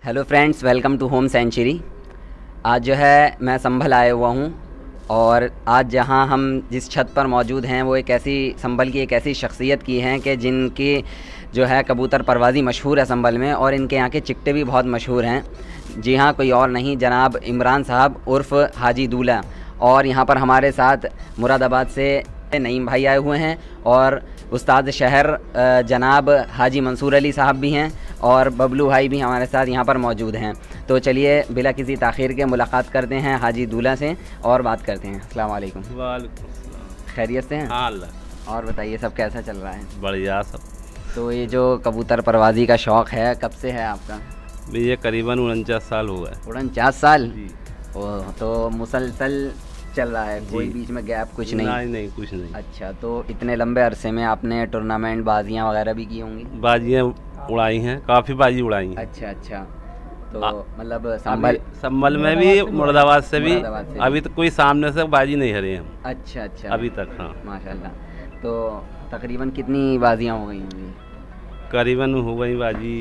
Hello friends, welcome to home century. आज जो है मैं संभल आया हुआ हूँ और आज जहाँ हम जिस छत पर मौजूद हैं वो एक ऐसी संभल की एक ऐसी शख्सियत की हैं कि जिनकी जो है कबूतर परवाज़ी मशहूर है संभल में, और इनके यहाँ के चिट्टे भी बहुत मशहूर हैं। जी हाँ, कोई और नहीं, जनाब इमरान साहब उर्फ़ हाजी दूल्हा। और यहाँ पर हमारे साथ मुरादाबाद से नईम भाई आए हुए हैं और उस्ताद शहर जनाब हाजी मंसूर अली साहब भी हैं और बबलू भाई भी हमारे साथ यहाँ पर मौजूद हैं। तो चलिए बिला किसी ताख़ीर के मुलाकात करते हैं हाजी दूल्हा से और बात करते हैं। अस्सलाम वालेकुम। वालेकुम। खैरियत से हैं? हाँ, और बताइए सब कैसा चल रहा है? बढ़िया सब। तो ये जो कबूतर परवाज़ी का शौक़ है कब से है आपका? ये करीबन 49 साल हो गए। 49 साल? जी। ओह, तो मुसलसल चल रहा है, कोई बीच में गैप कुछ नहीं? नहीं, कुछ नहीं। अच्छा, तो इतने लंबे अरसे में आपने टूर्नामेंट बाजियाँ वगैरह भी की होंगी? बाजियाँ उड़ाई हैं, काफ़ी बाजी उड़ाई हैं। अच्छा, तो मतलब संभल में भी, मुरादाबाद से भी। मुरादाबाद से अभी तक कोई सामने से बाजी नहीं हरे हम। अच्छा अभी तक। हाँ, माशाल्लाह। तो तकरीबन कितनी बाजियाँ हो गई होंगी? करीबन हो गई बाजी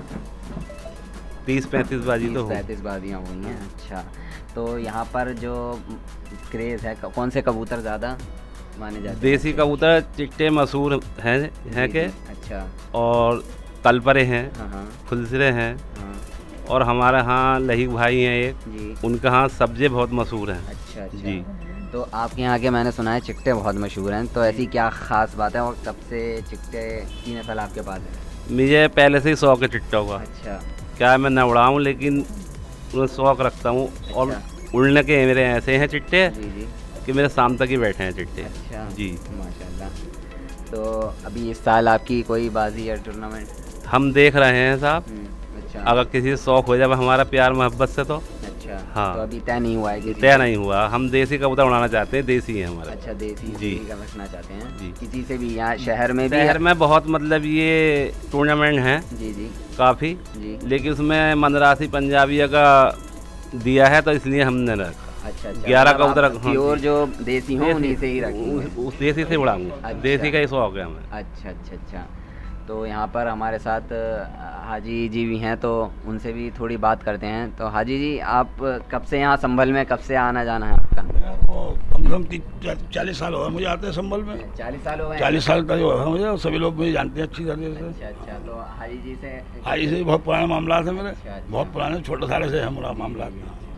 30-35 बाजी तो हो। 35 बाजियाँ हो गई हैं। अच्छा, तो यहाँ पर जो क्रेज़ है कौन से कबूतर ज़्यादा माने जाते हैं? देसी कबूतर चिट्टे मशहूर हैं के। अच्छा। और कलपरे हैं, हाँ। फुलसरे हैं। हाँ। और हमारे यहाँ लहीक भाई हैं एक जी, उनके यहाँ सब्जे बहुत मशहूर हैं। अच्छा जी। तो आपके यहाँ के मैंने सुना है चिट्टे बहुत मशहूर हैं, तो ऐसी क्या ख़ास बात है और कब से चिट्टे की नस्ल आपके पास है? मुझे पहले से ही शौक है चिट्टों का। अच्छा। क्या है, मैं न उड़ाऊँ लेकिन उन्हें शौक रखता हूँ। और उड़ने के मेरे ऐसे हैं चिट्टे जी कि मेरे शाम तक ही बैठे हैं चिट्टे। अच्छा जी, माशाल्लाह। तो अभी इस साल आपकी कोई बाजी या टूर्नामेंट? हम देख रहे हैं साहब। अच्छा। अगर किसी से शौक हो जाए हमारा प्यार मोहब्बत से तो। अच्छा। हाँ। तो अभी तय नहीं हुआ है? तय नहीं हुआ। हम देसी कबूतर उड़ाना चाहते हैं, देसी है हमारा। अच्छा, देसी जी का रखना चाहते हैं जी। किसी से भी? यहाँ शहर में भी शहर में बहुत मतलब ये टूर्नामेंट हैं जी काफ़ी, जी। लेकिन उसमें मद्रासी पंजाबिया का दिया है तो इसलिए हमने रखा। अच्छा। 11 कबूतर। प्योर जो देसी हो उन्हीं से ही रखेंगे? उस देसी से उड़ाऊंगा। अच्छा। देसी का ही शौक है हमें। अच्छा। तो यहाँ पर हमारे साथ हाजी जी भी हैं, तो उनसे भी थोड़ी बात करते हैं। तो हाजी जी, आप कब से यहाँ संभल में कब से आना जाना है आपका? कम से कम 40 साल हो गए मुझे आते हैं संभल में। 40 साल हो गए? 40 साल तक हो गए मुझे, सभी लोग मुझे जानते हैं अच्छी तरह से। अच्छा। तो हाजी जी से भी बहुत पुराने मामला थे मेरे। अच्छा। बहुत पुराने, छोटे साले से हमारा मामला।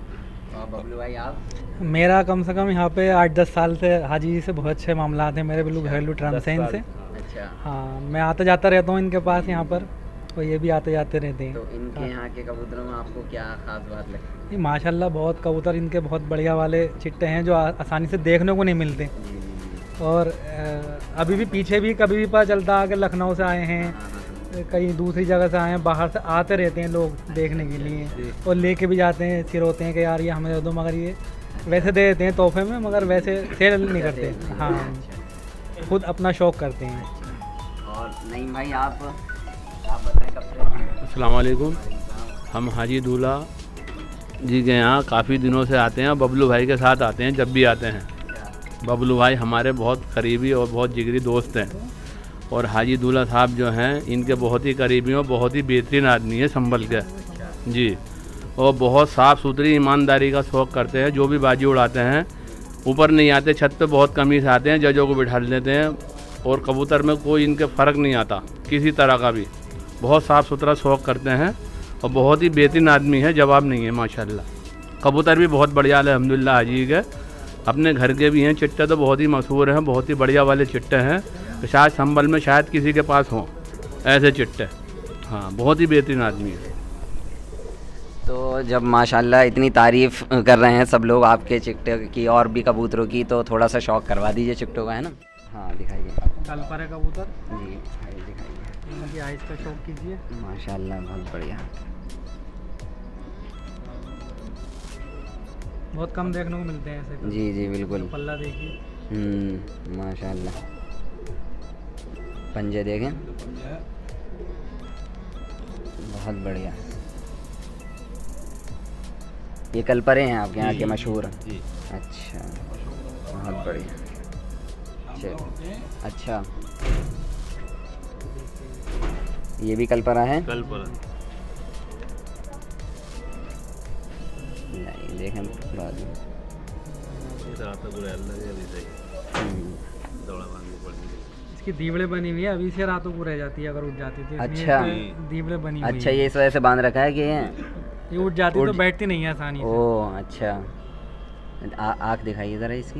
और बबलू भाई आप? मेरा कम से कम यहाँ पे 8-10 साल से हाजी जी से बहुत अच्छे मामला थे मेरे, बिल्कुल घरेलू टर्म्स हैं इनसे। अच्छा। हाँ, मैं आता जाता रहता हूँ इनके पास यहाँ पर, और ये भी आते जाते रहते हैं। तो इनके यहाँ के कबूतरों में आपको क्या खास बात लगती है? माशाल्लाह बहुत कबूतर इनके बहुत बढ़िया वाले चिट्टे हैं जो आसानी से देखने को नहीं मिलते। और अभी भी पीछे भी कभी भी पता चलता है कि लखनऊ से आए हैं, कहीं दूसरी जगह से आए हैं, बाहर से आते रहते हैं लोग देखने के लिए और लेके भी जाते हैं, सिरोते हैं कि यार ये हमें दे दो, मगर ये वैसे दे देते हैं तोहफे में, मगर वैसे सेल नहीं करते। हाँ, खुद अपना शौक़ करते हैं। और नईम भाई आप बताएं कब से? अस्सलाम वालेकुम। हम हाजी दूल्हा जी के यहाँ काफ़ी दिनों से आते हैं, बबलू भाई के साथ आते हैं जब भी आते हैं। बबलू भाई हमारे बहुत करीबी और बहुत जिगरी दोस्त हैं, और हाजी दूल्हा साहब जो हैं इनके बहुत ही करीबी और बहुत ही बेहतरीन आदमी है संभल के। जी। और बहुत साफ़ सुथरी ईमानदारी का शौक़ करते हैं। जो भी बाजी उड़ाते हैं ऊपर नहीं आते, छत पे बहुत कम ही से आते हैं, जजों को बिठा लेते हैं, और कबूतर में कोई इनके फ़र्क नहीं आता किसी तरह का भी। बहुत साफ़ सुथरा शौक़ करते हैं और बहुत ही बेहतरीन आदमी है, जवाब नहीं है माशाल्लाह। कबूतर भी बहुत बढ़िया है अल्हम्दुलिल्लाह। हाजी के अपने घर के भी हैं चिट्टे, तो बहुत ही मशहूर हैं, बहुत ही बढ़िया वाले चिट्टे हैं। तो शायद संभल में शायद किसी के पास हों ऐसे चिट्टे। हाँ, बहुत ही बेहतरीन आदमी है। तो जब माशाल्लाह इतनी तारीफ़ कर रहे हैं सब लोग आपके चिट्टे की और भी कबूतरों की, तो थोड़ा सा शौक़ करवा दीजिए चिट्टों का, है ना? हाँ, दिखाइए। कलपरे कबूतर जी, दिखाइए। इनकी आइज़ का शौक़ कीजिए। माशाल्लाह बहुत बढ़िया। बहुत कम देखने को मिलते हैं ऐसे। जी बिल्कुल। पल्ला देखिए। माशाल्लाह। पंजे देखें, बहुत बढ़िया। ये कलपरे हैं आपके यहाँ के मशहूर? अच्छा, बहुत बढ़िया। अच्छा, ये भी कलपरा है? कलपरा। नहीं देखें बाजू। इसकी दीवड़े बनी हुई है, अभी से रातों को रह जाती है अगर उठ जाती थी। अच्छा। दीवड़े बनी हुई अच्छा, है। ये इस वजह से बांध रखा है कि ये उठ जाती तो बैठती नहीं है आसानी से। ओह अच्छा। आँख दिखाइए ज़रा इसकी।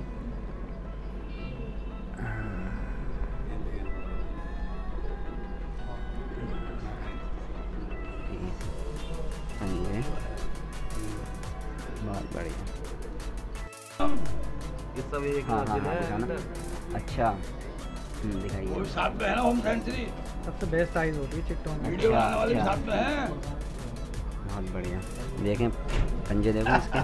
ये बहुत बढ़िया। ये सब एक हाँ हाँ मंजिल हाँ है। दिखाना। अच्छा वो दिखाइए। भी साथ में है ना होम सेंचुरी, सबसे बेस्ट साइज होती है चिट्टों में। वीडियो बनाने वाले भी साथ में है। बहुत बढ़िया। देखें पंजे देखो इसके।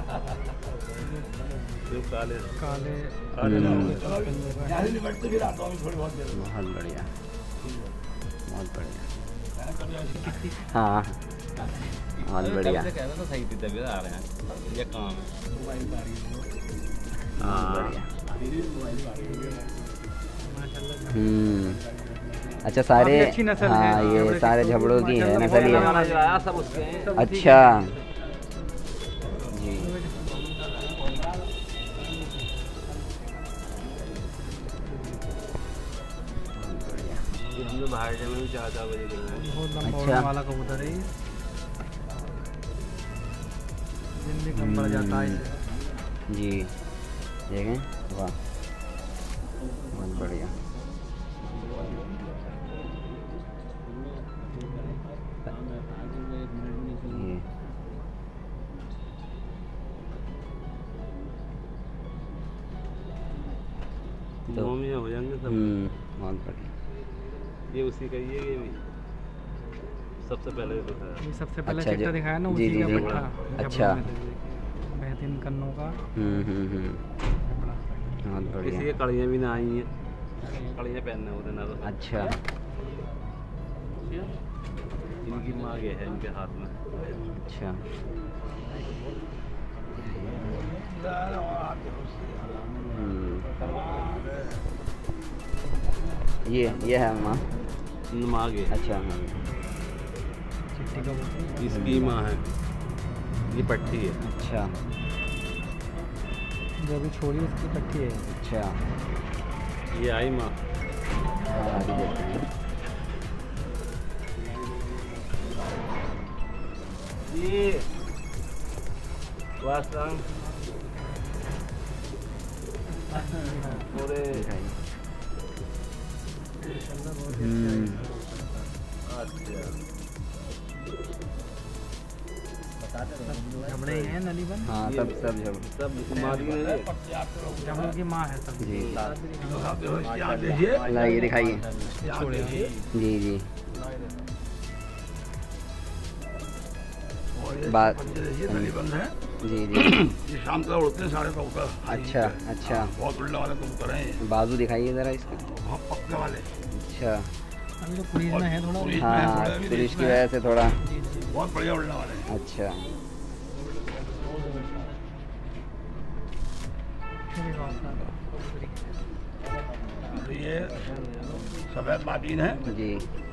जो काले काले चलो यहाँ से निपटते फिर आता हूँ थोड़ी बहुत देर में। बहुत बढ़िया, बहुत बढ़िया। कभी ऐसी हाँ बहुत बढ़िया। कहना तो सही थी, तभी आ रहे हैं, ये काम है। हाँ अच्छा सारे। काफी अच्छी नस्ल हाँ है। ये झबड़े सारे की तो झबड़ों की है माशाल्लाह नस्ल ये। बहुत जो आया सब उसके हैं। अच्छा जी। ये हम लोग बाहर जाने में 4-4 बजे कर रहे हैं। बहुत लंबा अच्छा। उड़ने वाला कबूतर है ये। दिन भी कम बढ़ जाता है इससे। जी देखें, वाह बहुत बढ़िया। ये तो नौ में हो जाएंगे सब। बहुत बढ़िया। ये उसी का ये भी सबसे पहले दिखाया। ये सबसे पहले अच्छा, चिट्टा जो- दिखाया ना, जी, उसी जी, का जी। पट्टा। अच्छा। झबड़ों में से बेहतरीन कन्नों का हम्म। झबड़ा। बहुत इसी बढ़िया। के कड़ियाँ भी ना आई हैं, कड़ियाँ पहनने होते ना तो। अच्छा इनकी माँ ये है इनके हाथ में। अच्छा ये है माँ। माँ ये अच्छा हाँ। चिट्टी कबूतर इसकी माँ है, ये पट्टी है। अच्छा जो भी छोड़ी उसकी पट्टी है। अच्छा ये आई माँ। हाँ आगे देखते हैं। ये वास्तव पूरे दिखाइए। झबड़े ही हैं नलीबन। हाँ सब जब सब बीमारी है। झबड़ों की माँ है सब। जी यहाँ देखिए, लाइए दिखाइए। यहाँ देखिए। जी जी और ये बात- पंजे देखिए नलीबंद है। जी जी ये शाम तक उड़ते हैं सारे कबूतर। अच्छा अच्छा। बहुत उड़ने वाले कबूतर हैं ये, बाजू दिखाइए ज़रा इसके। बहुत पक्के वाले। अच्छा अभी तो क्रीज में है थोड़ा। क्रीज हाँ में हाँ थोड़ा भी पुलिस रेस की में वजह से थोड़ा। बहुत बढ़िया उड़ने वाले हैं। अच्छा तो ये सफेद बाटीन है। जी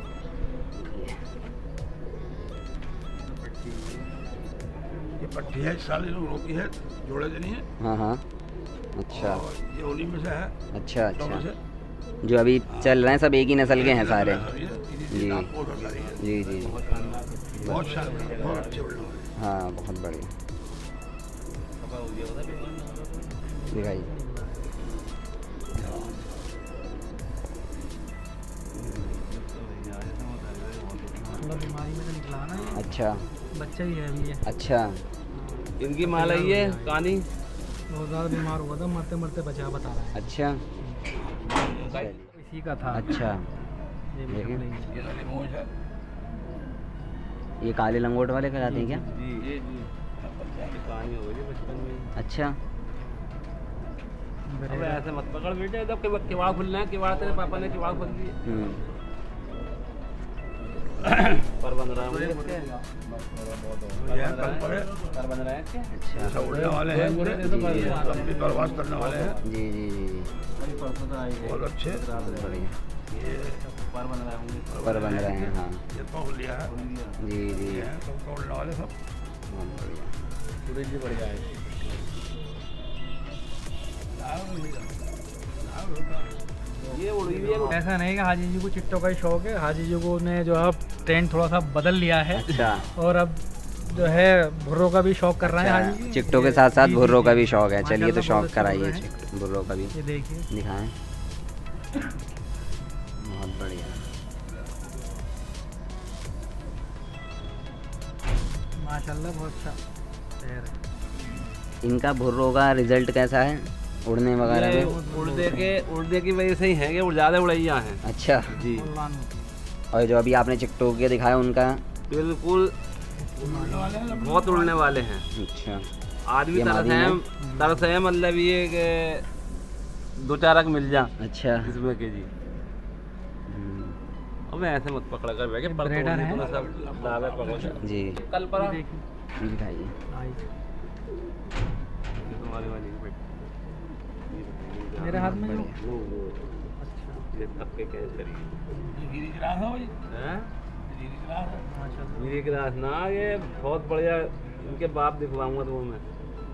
ये पट्टी है, इस साल इन्होंने रोकी है, जोड़े से नहीं है। हाँ हाँ अच्छा और ये उन्हीं में से है, अच्छा दोनों अच्छा। से। जो अभी चल रहे हैं सब एक ही नस्ल के हैं सारे। जी जी। आपको उड़ रही है। जी जी बहुत शानदार, बहुत अच्छे उड़ने वाले। हाँ बहुत बढ़िया। दिखाइए। थोड़ा बीमारी में से निकला ना ये। अच्छा बच्चा ही है अभी ये। अच्छा इनकी माँ लाई है कहानी। बहुत ज़्यादा बीमार हुआ था, मरते मरते बचा बता रहा है। अच्छा इसी का था। अच्छा। ये भी देखिए। झबड़े ही हैं। ये नली मूंछ है। ये काले लंगोट वाले कहलाते हैं क्या? जी ये कहानी हो गई बचपन में। अच्छा अब ऐसे मत पकड़ बेटे, जब किवाड़ खुलना है, किवाड़ तेरे पापा ने किवाड़ खोल दिए। पर बन रहा है मुझे इसके। ये है कल पर है। पर बन रहा है इसके। अच्छा सब उड़ने वाले हैं पूरे, लंबी परवाज करने वाले हैं, जी जी जी बहुत अच्छे। बढ़िया। ये पर बन रहा है पर बन रहे हैं हाँ। ये पहुँच लिया है। जी जी ये हैं, सब उड़ने वाले सब। बहुत बढ़िया। सूरज जी बढ़िया है। ये उड़ी हुई है। ऐसा नहीं कि हाजी जी को चिट्टों का ही शौक है, हाजी जी को ने जो है ट्रेंड थोड़ा सा बदल लिया है अच्छा, और अब जो है भुर्रों का भी शौक कर रहे हैं हाजी जी। चिट्टों के साथ साथ जी, भुर्रों जी, का जी। भी शौक है। चलिए तो माशाल्लाह शौक बहुत अच्छे कराइए भुर्रे हैं। भुर्रों का भी ये देखिए दिखाएं। बहुत बढ़िया। माशाल्लाह बहुत अच्छा पैर है। इनका भुर्रों का रिजल्ट कैसा है उड़ने वगैरह ये में? उड़ने की वजह से ही है कि वो ज़्यादा उड़ैया हैं। अच्छा, जी उड़ान होती है। और जो अभी आपने चिट्टों के दिखाया उनका? बिल्कुल बहुत उड़ने वाले हैं। अच्छा, आज भी ये मादी तरस है मतलब ये कि 2-4 अंक मिल जा अच्छा। इसमें के जी। अब मैं ऐसे मत पकड़ा कर बैठे पर ब्रेडर है। सब दावे पकड़ो जी कल पर ये देखिए दिखाइए। तुम्हारी वाली मेरे हाथ में बढ़िया। अच्छा ये तब के कैच करिए गिरी गिरा था भाई, हैं गिरी गिरा था। माशाल्लाह। मेरी क्लास ना ये बहुत बढ़िया इनके बाप दिखवाऊंगा तो मैं।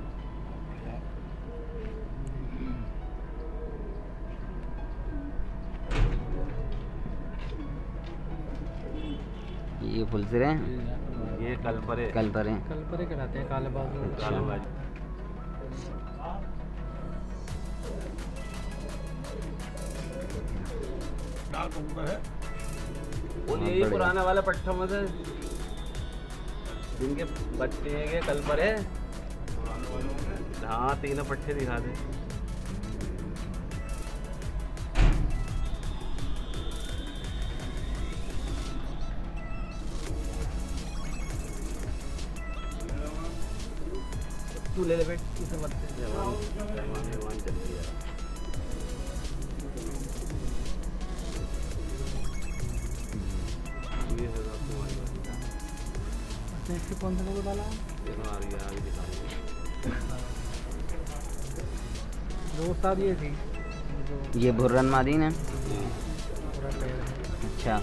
ये फुलसिरे ये कल पर है कल पर हैं। कल पर कहलाते हैं काले बाजू। कालाबाज। डाल कबूतर है। और यही बढ़िया। पुराने वाले पट्टों में से जिनके बच्चे हैं ये कल पर है। हाँ 3 पट्टे दिखा दे। तू ले ले बेट इसे मत जवान चल गया। ये है तुम्हारी बात। अच्छा इसके कौन सा लोगो डाला? देखो आ रही है आगे दिखा रही है। वो साथ ये थी जो ये भुर्रन मादीन है। पूरा पैर है। अच्छा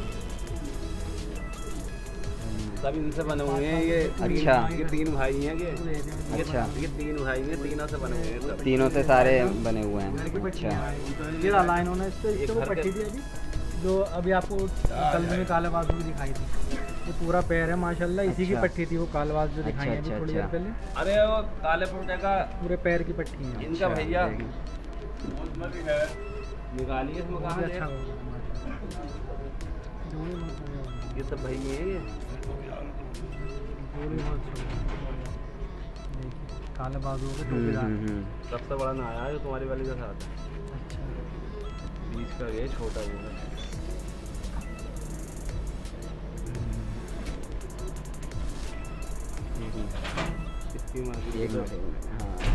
सब इनसे बने हुए हैं ये। अच्छा। ये 3 भाई हैं ये। अच्छा। ये 3 भाई हैं, तीनों से बने हुए हैं सब। तीनों से सारे बने हुए हैं। अच्छा ये डाला इन्होंने इससे एक वो घर पट्टी के- थी अभी जो अभी आपको कल में काले बाजू की दिखाई थी। ये पूरा पैर है माशाल्लाह, इसी की अच्छा। पट्टी थी वो काले बाजू जो अच्छा, दिखाई है अच्छा, अभी थोड़ी देर अच्छा। पहले। अरे वो काले पुंटे का पूरे पैर की पट्टी है। इनका अच्छा, भैया देखिए। निकालिए इसमें कहाँ बहुत अच्छा है। होगा माशाल्लाह। जोड़ी बहुत बढ़िया होगा। ये सब भाई हैं ये। जोड़ी बहुत अच्छा होगा। देखिए, काले बाजू के टोपीदार। सबसे बड़ा ना आया जो तुम्हारी वाली के साथ है। अच्छा बीच का ये छोटा वो है। इसकी माँ एक मिनट,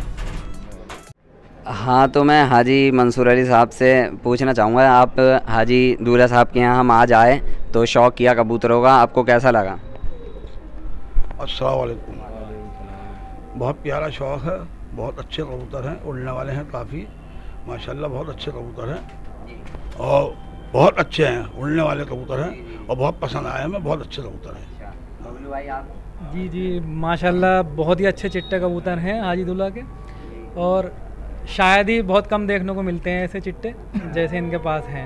हाँ तो मैं हाजी मंसूर अली साहब से पूछना चाहूँगा, आप हाजी दूल्हा साहब के यहाँ हम आज आए तो शौक़ किया कबूतरों का, आपको कैसा लगा? अस्सलाम वालेकुम। बहुत प्यारा शौक़ है, बहुत अच्छे कबूतर हैं, उड़ने वाले हैं काफ़ी माशाल्लाह, बहुत अच्छे कबूतर हैं और बहुत अच्छे हैं, उड़ने वाले कबूतर हैं और बहुत पसंद आए हमें, बहुत अच्छे कबूतर हैं। बबलू भाई आप? जी जी माशाल्लाह बहुत ही अच्छे चिट्टे कबूतर हैं हाजी दूल्हा के, और शायद ही बहुत कम देखने को मिलते हैं ऐसे चिट्टे जैसे इनके पास हैं।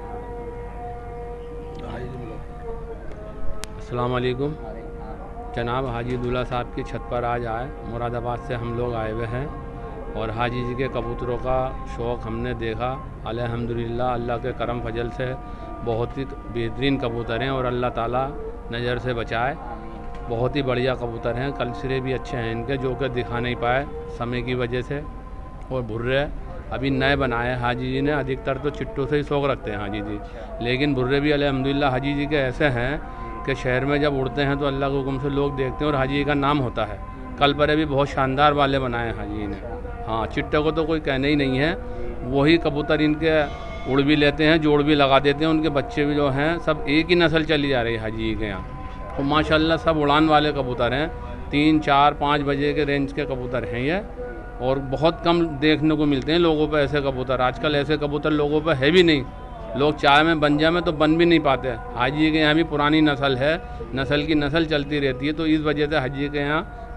अस्सलाम वालेकुम। जनाब हाजी दूल्हा साहब की छत पर आज आए, मुरादाबाद से हम लोग आए हुए हैं और हाजी जी के कबूतरों का शौक़ हमने देखा। अल्हम्दुलिल्लाह अल्लाह के करम फजल से बहुत ही बेहतरीन कबूतर हैं और अल्लाह ताला नज़र से बचाए। बहुत ही बढ़िया कबूतर हैं, कलसिरे भी अच्छे हैं इनके, जो कि दिखा नहीं पाए समय की वजह से। और भुर्रे अभी नए बनाए हैं हाजी जी ने, अधिकतर तो चिट्टों से ही शौक़ रखते हैं हाजी जी, लेकिन भुर्रे भी अल्हम्दुलिल्लाह हाजी जी के ऐसे हैं कि शहर में जब उड़ते हैं तो अल्लाह के हुक्म से लोग देखते हैं और हाजी जी का नाम होता है। कल पर भी बहुत शानदार वाले बनाए हैं हाजी जी ने। हाँ चिट्टे को तो कोई कहने ही नहीं है, वही कबूतर इनके उड़ भी लेते हैं, जोड़ भी लगा देते हैं, उनके बच्चे भी जो हैं सब एक ही नस्ल चली जा रही है हाजी जी के यहाँ। और माशाल्लाह सब उड़ान वाले कबूतर हैं, 3, 4, 5 बजे के रेंज के कबूतर हैं ये, और बहुत कम देखने को मिलते हैं लोगों पे ऐसे कबूतर। आजकल ऐसे कबूतर लोगों पे है भी नहीं, लोग चाय में बन जाए में तो बन भी नहीं पाते। हाजी के यहाँ भी पुरानी नस्ल है, नस्ल की नस्ल चलती रहती है, तो इस वजह से हाजी के यहाँ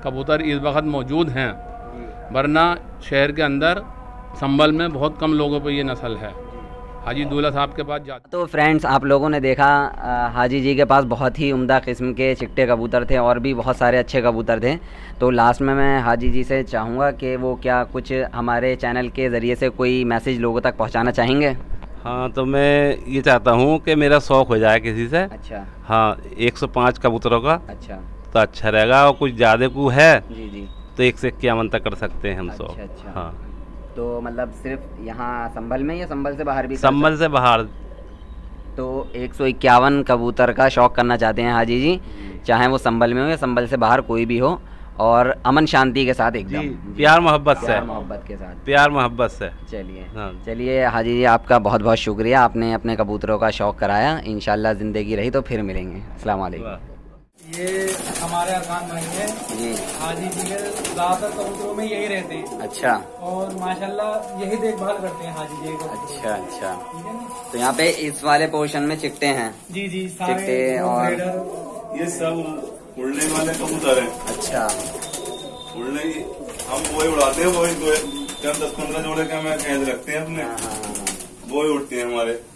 कबूतर इस वक्त मौजूद हैं, वरना शहर के अंदर संभल में बहुत कम लोगों पर ये नस्ल है। हाजी दूल्हा साहब के पास जाते। तो फ्रेंड्स, आप लोगों ने देखा हाजी जी के पास बहुत ही उम्दा किस्म के चिट्टे कबूतर थे और भी बहुत सारे अच्छे कबूतर थे। तो लास्ट में मैं हाजी जी से चाहूँगा कि वो क्या कुछ हमारे चैनल के ज़रिए से कोई मैसेज लोगों तक पहुँचाना चाहेंगे? हाँ, तो मैं ये चाहता हूँ कि मेरा शौक़ हो जाए किसी से। अच्छा। हाँ, 105 कबूतरों का। अच्छा। तो अच्छा रहेगा, और कुछ ज़्यादा को है जी जी तो 1 से 51 तक कर सकते हैं हम। अच्छा, 100। अच्छा। हाँ, तो मतलब सिर्फ यहाँ संभल में या संभल से बाहर भी? संभल से बाहर। तो 151 कबूतर का शौक़ करना चाहते हैं हाजी जी, चाहे वो संभल में हो या संभल से बाहर कोई भी हो, और अमन शांति के साथ एकदम प्यार मोहब्बत से। प्यार मोहब्बत के साथ। प्यार मोहब्बत से। चलिए हाँ। चलिए हाजी जी, आपका बहुत बहुत शुक्रिया, आपने अपने कबूतरों का शौक़ कराया। इंशाल्लाह ज़िंदगी रही तो फिर मिलेंगे। अस्सलाम वालेकुम। ये हमारे अरकान भाई हैं जी। हाजी जी के ज़्यादातर कबूतरों में यही रहते हैं। अच्छा। और माशाल्लाह यही देखभाल करते हैं हाजी जी को। अच्छा अच्छा। ठीक है ना? तो यहाँ पे इस वाले पोर्शन में चिट्टे हैं? जी जी, चिट्टे और ये सब उड़ने वाले कबूतर हैं। अच्छा। उड़ने की हम वही उड़ाते हैं, वही 10-15 जोड़े का मैं कैद रखते हैं अपने, वो ही उड़ते हैं हमारे।